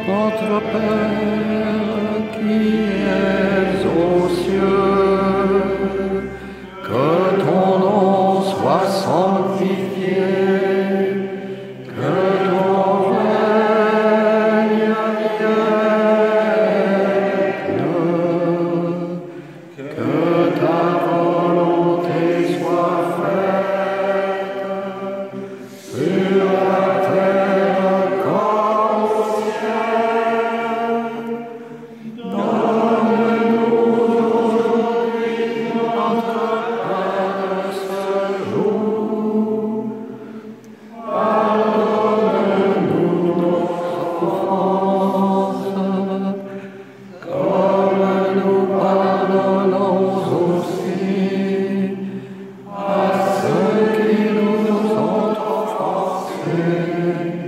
Notre Père qui es aux cieux, que ton nom soit sanctifié, que ton règne vienne, que ta volonté soit faite sur la terre comme au ciel. Donne-nous aujourd'hui notre pain de ce jour. Pardonne-nous nos offenses, comme nous pardonnons aussi à ceux qui nous ont offensés.